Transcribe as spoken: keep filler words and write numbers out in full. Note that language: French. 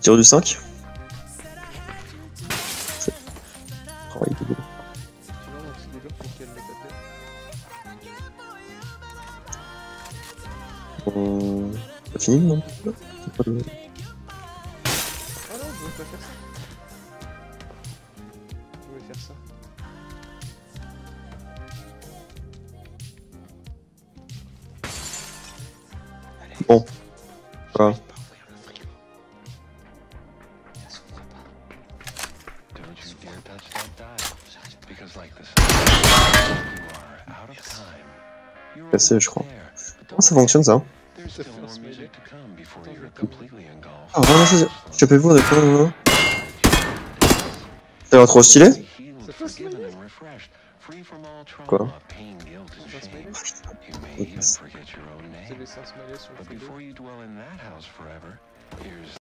tire du cinq. Travail de boulot. Sinon, on sait déjà pour quelle le taper. On... T'as fini non? C'est pas le... Ah non, je voulais pas faire ça. Je voulais faire ça. Bon. Voilà. Cassé, je crois. Comment ça fonctionne ça? Ça fait un smiley. Ah, vraiment, ça, chopez-vous avec quoi? Ça va trop stylé? Ça fait un smiley. Quoi? C'est un smiley. Yes. Vous avez laissé un smiley sur le frigo.